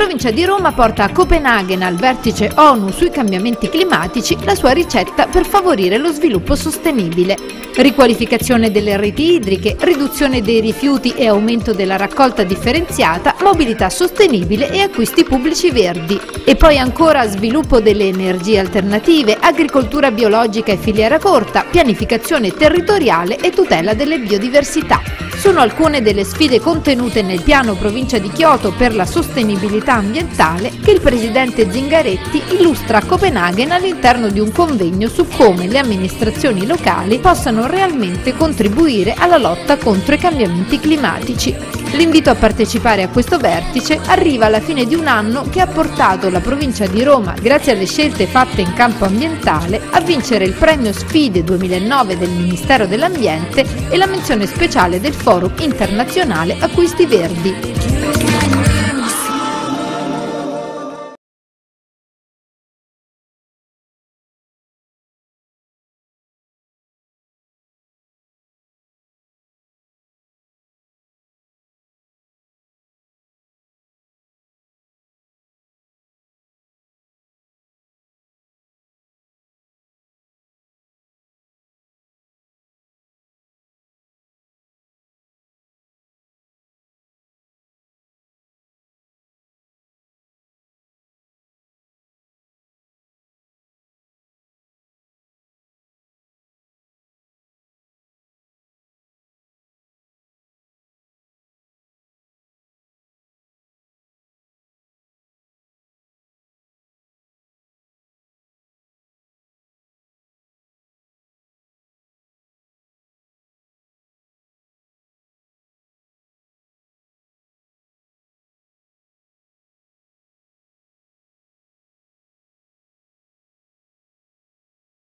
provincia di Roma porta a Copenaghen, al vertice ONU sui cambiamenti climatici, la sua ricetta per favorire lo sviluppo sostenibile. Riqualificazione delle reti idriche, riduzione dei rifiuti e aumento della raccolta differenziata, mobilità sostenibile e acquisti pubblici verdi. E poi ancora sviluppo delle energie alternative, agricoltura biologica e filiera corta, pianificazione territoriale e tutela delle biodiversità. Sono alcune delle sfide contenute nel piano Provincia di Kyoto per la sostenibilità ambientale che il presidente Zingaretti illustra a Copenaghen all'interno di un convegno su come le amministrazioni locali possano realmente contribuire alla lotta contro i cambiamenti climatici. L'invito a partecipare a questo vertice arriva alla fine di un anno che ha portato la provincia di Roma, grazie alle scelte fatte in campo ambientale, a vincere il premio Sfide 2009 del Ministero dell'Ambiente e la menzione speciale del Forum Internazionale Acquisti Verdi.